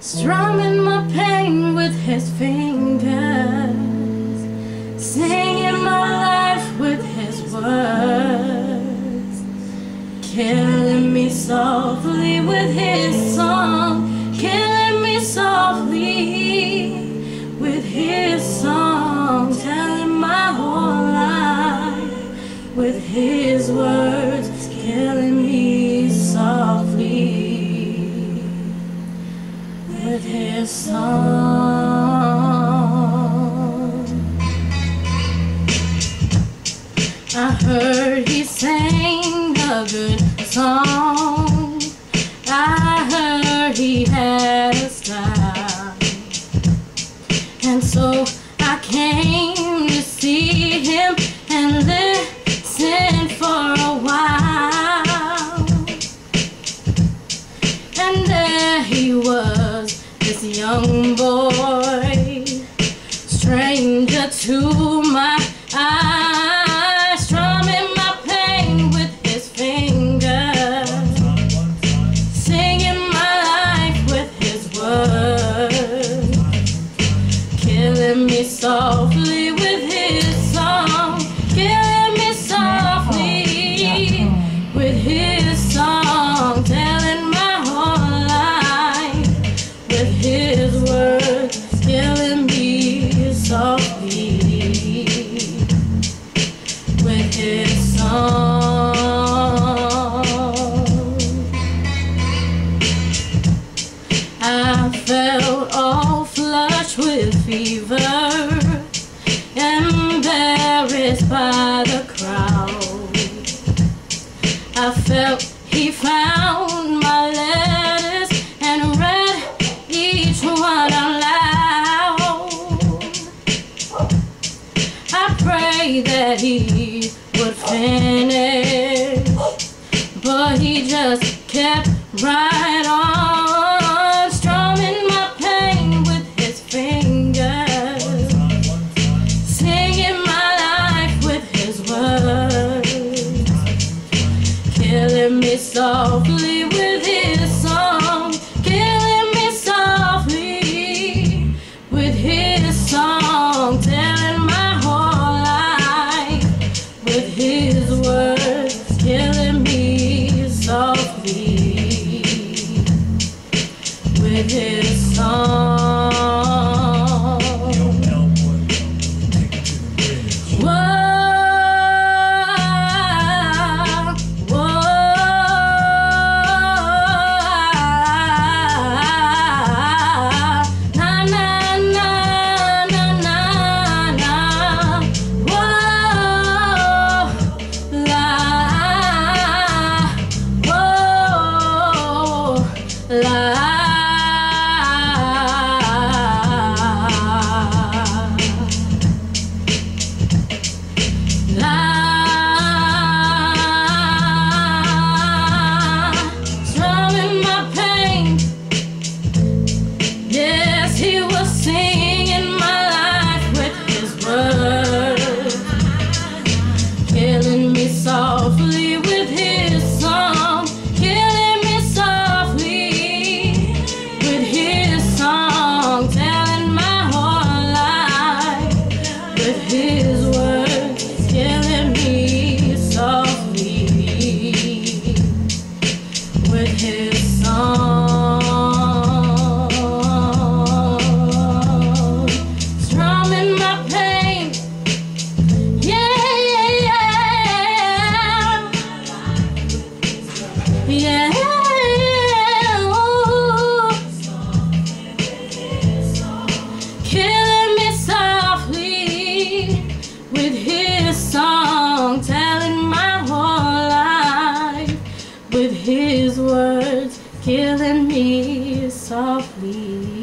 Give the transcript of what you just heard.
strumming my pain with his fingers, singing my life with his words, killing me softly with his song, killing me softly with his song, telling my whole life with his words, killing me softly with his song. I heard he sang a good song, I heard he had a style, and so I came to see him and listen for a while. And there he was, this young boy, stranger to my eyes, strumming my pain with his fingers, singing my life with his words, killing me softly with his song, killing me softly with his song, telling my whole life with his words, killing me softly with his song. I felt all flushed with fever, embarrassed by the crowd. I felt he found my letters and read each one out loud. I prayed that he would finish, but he just kept right on, strumming my pain with his fingers, singing my life with his words, killing me softly with his song, killing me softly with his song, telling my whole life with his words, killing me softly with his song. Strumming my pain, yes, he was singing my life with his words, killing me softly with his song, killing me softly with his song, telling my whole life with his words, killing me softly with his song, strumming my pain, yeah, yeah, yeah, ooh, killing me softly with his song, telling my whole life with his words, killing me softly.